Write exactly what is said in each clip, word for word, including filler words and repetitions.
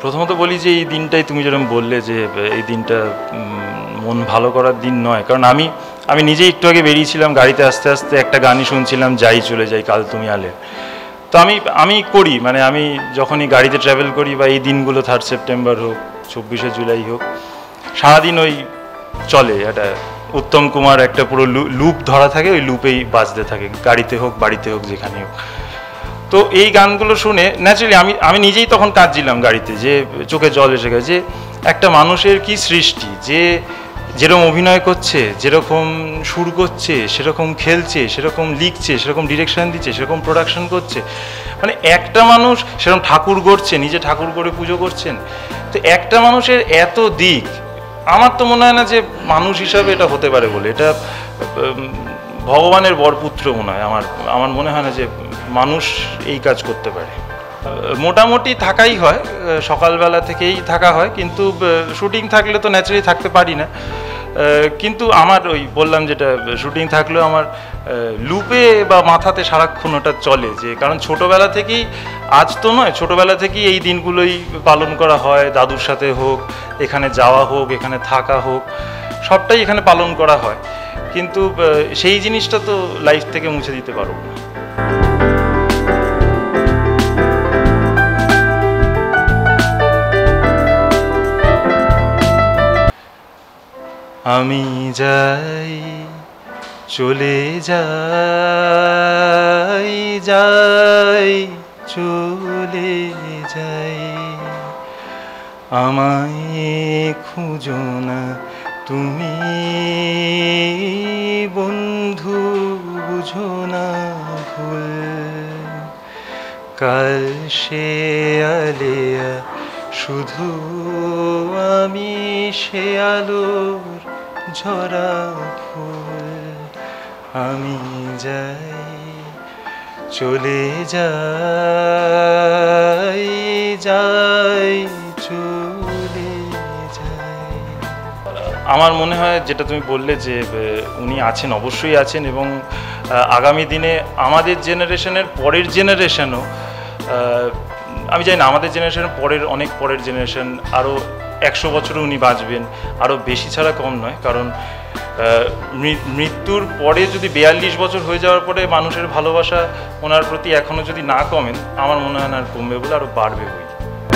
প্রথমত বলি যে এই দিনটাই তুমি যেরকম বললে যে এই দিনটা মন ভালো করার দিন নয়, কারণ আমি আমি নিজেই একটু আগে বেরিয়েছিলাম গাড়িতে, আস্তে আস্তে একটা গানই শুনছিলাম, যাই চলে যাই কাল তুমি আলে। তো আমি আমি করি মানে আমি যখনই গাড়িতে ট্রাভেল করি বা এই দিনগুলো থার্ড সেপ্টেম্বর হোক, চব্বিশে জুলাই হোক, সারাদিন ওই চলে একটা উত্তম কুমার একটা পুরো লুপ ধরা থাকে, ওই লুপেই বাজতে থাকে, গাড়িতে হোক বাড়িতে হোক যেখানে হোক। তো এই গানগুলো শুনে ন্যাচারালি আমি আমি নিজেই তখন কাঁদছিলাম গাড়িতে, যে চোখে জল এসে গেছে, যে একটা মানুষের কি সৃষ্টি, যে যেরকম অভিনয় করছে, যেরকম সুর করছে, সেরকম খেলছে, সেরকম লিখছে, সেরকম ডিরেকশন দিচ্ছে, সেরকম প্রোডাকশন করছে, মানে একটা মানুষ সেরকম ঠাকুর গড়ছে, নিজে ঠাকুর করে পুজো করছেন। তো একটা মানুষের এত দিক, আমার তো মনে হয় না যে মানুষ হিসাবে এটা হতে পারে বলে, এটা ভগবানের বরপুত্র মনে হয়। আমার আমার মনে হয় না যে মানুষ এই কাজ করতে পারে। মোটামুটি থাকাই হয়, সকালবেলা থেকেই থাকা হয়, কিন্তু শুটিং থাকলে তো ন্যাচারালি থাকতে পারি না। কিন্তু আমার ওই বললাম যেটা, শুটিং থাকলেও আমার লুপে বা মাথাতে সারাক্ষণ ওটা চলে, যে কারণ ছোটোবেলা থেকেই, আজ তো নয়, ছোটোবেলা থেকেই এই দিনগুলোই পালন করা হয়, দাদুর সাথে হোক, এখানে যাওয়া হোক, এখানে থাকা হোক, সবটাই এখানে পালন করা হয়। কিন্তু সেই জিনিসটা তো লাইফ থেকে মুছে দিতে পারবো না। আমি যাই চলে যাই, যাই চলে যাই, আমায় খুঁজো না তুমি বন্ধু, বুঝো না ভুল, কাল সে আলেয়া শুধু আমি সে আলোর ঝরা ফুল। আমি যাই চলে যাই, যাই চলে যাই। আমার মনে হয় যেটা তুমি বললে যে উনি আছেন, অবশ্যই আছেন, এবং আগামী দিনে আমাদের জেনারেশনের পরের জেনারেশনও, আমি জানি না আমাদের জেনারেশনের পরের অনেক পরের জেনারেশন আরও একশো বছরও উনি বাঁচবেন, আরও বেশি ছাড়া কম নয়। কারণ মৃত্যুর পরে যদি বিয়াল্লিশ বছর হয়ে যাওয়ার পরে মানুষের ভালোবাসা ওনার প্রতি এখনও যদি না কমেন, আমার মনে হয় না আর কমবে বলে, আরও বাড়বে বই।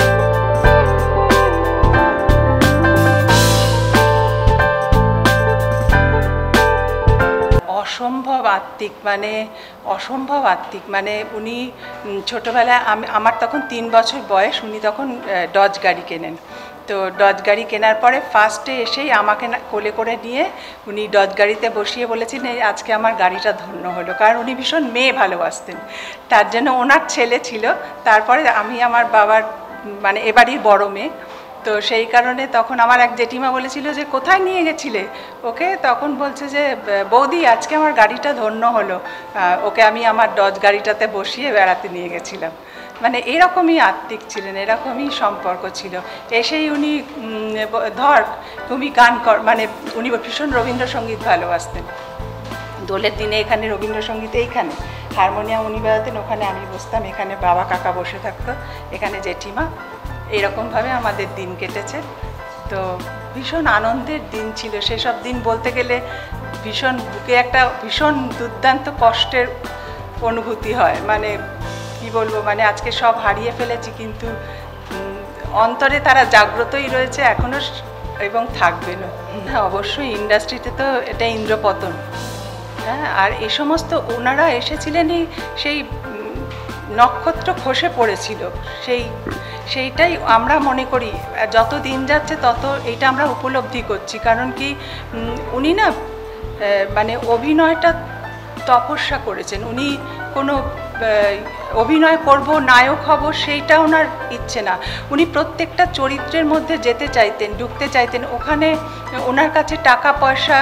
অসম্ভব আত্মিক, মানে অসম্ভব আত্মিক, মানে উনি ছোটোবেলায়, আমি আমার তখন তিন বছর বয়স, উনি তখন ডজ গাড়ি কেনেন। তো ডজ গাড়ি কেনার পরে ফার্স্টে এসেই আমাকে কোলে করে নিয়ে উনি ডজ গাড়িতে বসিয়ে বলেছেন, এই আজকে আমার গাড়িটা ধন্য হলো। কারণ উনি ভীষণ মেয়ে ভালোবাসতেন, তার জন্য ওনার ছেলে ছিল, তারপরে আমি আমার বাবার মানে এবারই বড় মেয়ে। তো সেই কারণে তখন আমার এক জেঠিমা বলেছিল যে কোথায় নিয়ে গেছিলে ওকে, তখন বলছে যে বৌদি আজকে আমার গাড়িটা ধন্য হলো, ওকে আমি আমার ডজ গাড়িটাতে বসিয়ে বেড়াতে নিয়ে গেছিলাম। মানে এরকমই আত্মিক ছিলেন, এরকমই সম্পর্ক ছিল। এসেই উনি ধর তুমি গান কর, মানে উনি ভীষণ রবীন্দ্রসঙ্গীত ভালোবাসতেন। দোলের দিনে এখানে রবীন্দ্রসঙ্গীত, এইখানে হারমোনিয়াম উনি বাজাতেন, ওখানে আমি বসতাম, এখানে বাবা কাকা বসে থাকতো, এখানে জেঠিমা, এরকমভাবে আমাদের দিন কেটেছে। তো ভীষণ আনন্দের দিন ছিল সেসব দিন, বলতে গেলে ভীষণ বুকে একটা ভীষণ দুর্দান্ত কষ্টের অনুভূতি হয়। মানে কি বলবো, মানে আজকে সব হারিয়ে ফেলেছি, কিন্তু অন্তরে তারা জাগ্রতই রয়েছে এখনও এবং থাকবেনও। অবশ্যই ইন্ডাস্ট্রিতে তো এটা ইন্দ্রপতন, হ্যাঁ। আর এ সমস্ত ওনারা এসেছিলেন এই সেই নক্ষত্র খসে পড়েছিল, সেই সেইটাই আমরা মনে করি যত দিন যাচ্ছে তত এইটা আমরা উপলব্ধি করছি। কারণ কি উনি না মানে অভিনয়টা তপস্যা করেছেন, উনি কোনো অভিনয় করব, নায়ক হব, সেইটা ওনার ইচ্ছে না। উনি প্রত্যেকটা চরিত্রের মধ্যে যেতে চাইতেন, ঢুকতে চাইতেন। ওখানে ওনার কাছে টাকা পয়সা,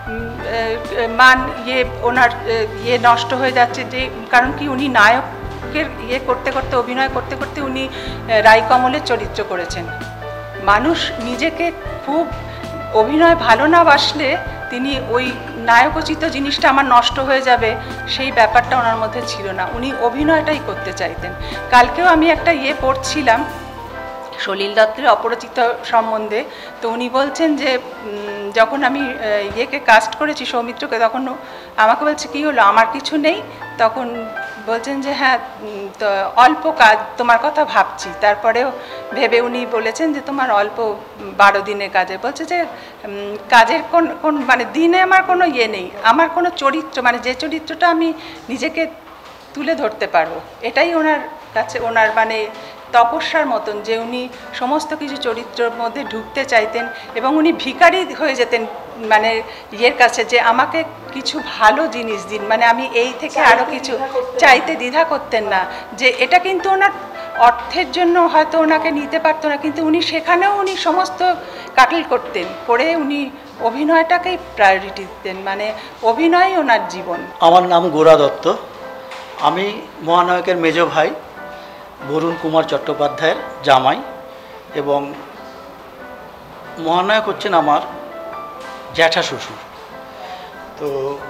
মান ইয়ে ওনার ইয়ে নষ্ট হয়ে যাচ্ছে, যে কারণ কি উনি নায়কের ইয়ে করতে করতে, অভিনয় করতে করতে উনি রায়কমলের চরিত্র করেছেন। মানুষ নিজেকে খুব অভিনয় ভালো না বাসলে তিনি ওই নায়কোচিত জিনিসটা আমার নষ্ট হয়ে যাবে, সেই ব্যাপারটা ওনার মধ্যে ছিল না। উনি অভিনয়টাই করতে চাইতেন। কালকেও আমি একটা ইয়ে পড়ছিলাম, সলিল দত্তের অপরিচিত সম্বন্ধে। তো উনি বলছেন যে যখন আমি ইয়েকে কাস্ট করেছি সৌমিত্রকে, তখন আমাকে বলছে কী হলো, আমার কিছু নেই? তখন বলছেন যে হ্যাঁ তো অল্প কাজ, তোমার কথা ভাবছি। তারপরেও ভেবে উনি বলেছেন যে তোমার অল্প বারো দিনের কাজে। বলছে যে কাজের কোন কোন মানে দিনে আমার কোনো ইয়ে নেই, আমার কোনো চরিত্র মানে যে চরিত্রটা আমি নিজেকে তুলে ধরতে পারবো, এটাই ওনার কাছে ওনার মানে তপস্যার মতন, যে উনি সমস্ত কিছু চরিত্রের মধ্যে ঢুকতে চাইতেন এবং উনি ভিখারি হয়ে যেতেন মানে ইয়ের কাছে, যে আমাকে কিছু ভালো জিনিস দিন, মানে আমি এই থেকে আরও কিছু চাইতে দ্বিধা করতেন না। যে এটা কিন্তু ওনার অর্থের জন্য হয়তো ওনাকে নিতে পারতো না, কিন্তু উনি সেখানেও উনি সমস্ত কাটল করতেন, করে উনি অভিনয়টাকেই প্রায়োরিটি দিতেন, মানে অভিনয় ওনার জীবন। আমার নাম গোরা দত্ত, আমি মহানায়কের মেজ ভাই বরুণ কুমার চট্টোপাধ্যায়ের জামাই, এবং মহানায়ক হচ্ছেন আমার জ্যাঠা শ্বশুর। তো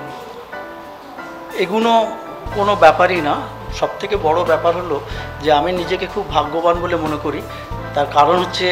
এগুলো কোনো ব্যাপারই না, সবথেকে বড় ব্যাপার হলো যে আমি নিজেকে খুব ভাগ্যবান বলে মনে করি। তার কারণ হচ্ছে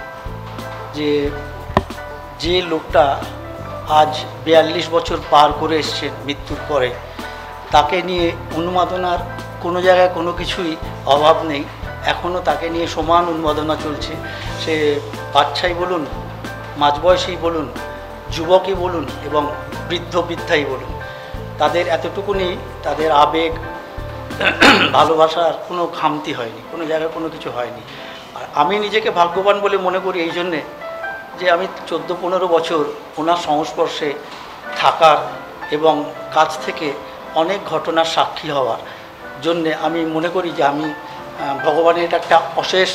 যে যে লোকটা আজ বিয়াল্লিশ বছর পার করে এসছেন মৃত্যুর পরে, তাকে নিয়ে উন্মাদনার কোনো জায়গায় কোনো কিছুই অভাব নেই, এখনও তাকে নিয়ে সমান উন্মাদনা চলছে। সে বাচ্চাই বলুন, মাঝবয়সী বলুন, যুবকই বলুন এবং বৃদ্ধ বৃদ্ধাই বলুন, তাদের এতটুকুনি তাদের আবেগ ভালোবাসার কোনো খামতি হয়নি, কোনো জায়গায় কোনো কিছু হয়নি। আর আমি নিজেকে ভাগ্যবান বলে মনে করি এই জন্যে যে আমি চোদ্দো পনেরো বছর ওনার সংস্পর্শে থাকার এবং কাছ থেকে অনেক ঘটনার সাক্ষী হওয়ার জন্যে আমি মনে করি যে আমি ভগবানের এটা একটা অশেষ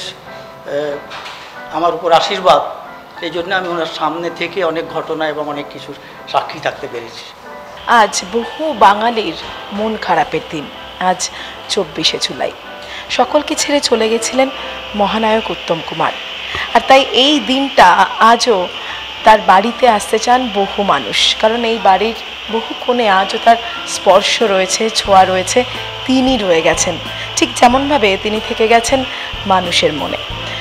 আমার উপর আশীর্বাদ। এই জন্য আমি ওনার সামনে থেকে অনেক ঘটনা এবং অনেক কিছুর সাক্ষী থাকতে পেরেছি। আজ বহু বাঙালির মন খারাপের দিন, আজ চব্বিশে জুলাই। সকলকে ছেড়ে চলে গেছিলেন মহানায়ক উত্তম কুমার, আর তাই এই দিনটা আজও তার বাড়িতে আসতে চান বহু মানুষ, কারণ এই বাড়ির বহু কোণে আজও তার স্পর্শ রয়েছে, ছোঁয়া রয়েছে। তিনি রয়ে গেছেন ঠিক যেমনভাবে তিনি থেকে গেছেন মানুষের মনে।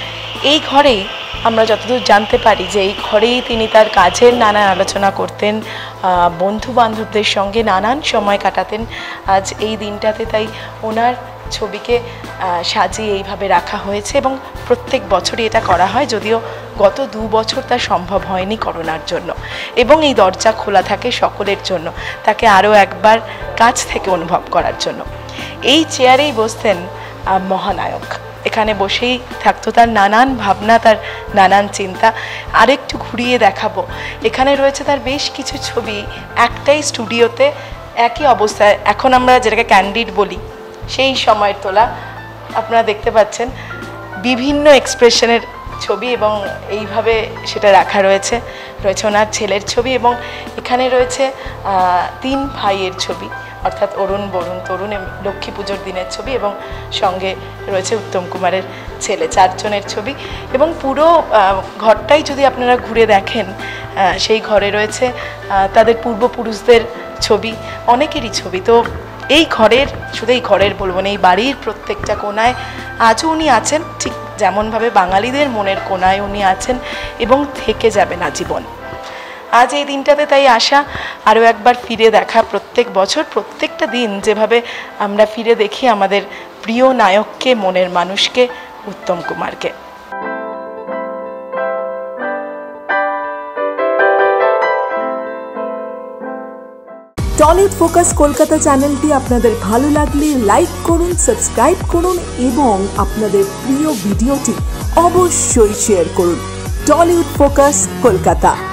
এই ঘরেই আমরা যতদূর জানতে পারি যে এই ঘরেই তিনি তার কাজের নানান আলোচনা করতেন, বন্ধু বান্ধবদের সঙ্গে নানান সময় কাটাতেন। আজ এই দিনটাতে তাই ওনার ছবিকে সাজিয়ে এইভাবে রাখা হয়েছে এবং প্রত্যেক বছরই এটা করা হয়, যদিও গত দু বছর তা সম্ভব হয়নি করোনার জন্য। এবং এই দরজা খোলা থাকে সকলের জন্য, তাকে আরও একবার কাছ থেকে অনুভব করার জন্য। এই চেয়ারেই বসতেন মহানায়ক, এখানে বসেই থাকতো তার নানান ভাবনা, তার নানান চিন্তা। আরেকটু ঘুরিয়ে দেখাবো, এখানে রয়েছে তার বেশ কিছু ছবি একটাই স্টুডিওতে একই অবস্থায়, এখন আমরা যেটাকে ক্যান্ডিড বলি সেই সময়ের তোলা। আপনারা দেখতে পাচ্ছেন বিভিন্ন এক্সপ্রেশনের ছবি এবং এইভাবে সেটা রাখা রয়েছে। রয়েছে ওনার ছেলের ছবি এবং এখানে রয়েছে তিন ভাইয়ের ছবি, অর্থাৎ অরুণ, বরুণ, তরুণ, লক্ষ্মী পুজোর দিনের ছবি এবং সঙ্গে রয়েছে উত্তম কুমারের ছেলে, চারজনের ছবি। এবং পুরো ঘরটাই যদি আপনারা ঘুরে দেখেন, সেই ঘরে রয়েছে তাদের পূর্বপুরুষদের ছবি, অনেকেরই ছবি। তো এই ঘরের, শুধু এই ঘরের বলবো না, এই বাড়ির প্রত্যেকটা কোণায় আজও উনি আছেন, ঠিক যেমনভাবে বাঙালিদের মনের কোণায় উনি আছেন এবং থেকে যাবেন আজীবন। আজ এই দিনটাতে তাই আসা, আরও একবার ফিরে দেখা, প্রত্যেক বছর প্রত্যেকটা দিন যেভাবে আমরা ফিরে দেখি আমাদের প্রিয় নায়ককে, মনের মানুষকে, উত্তম কুমারকে। টলিউড ফোকাস কলকাতা চ্যানেলটি আপনাদের ভালো লাগলে লাইক করুন, সাবস্ক্রাইব করুন এবং আপনাদের প্রিয় ভিডিওটি অবশ্যই শেয়ার করুন। Tollywood focus Kolkata.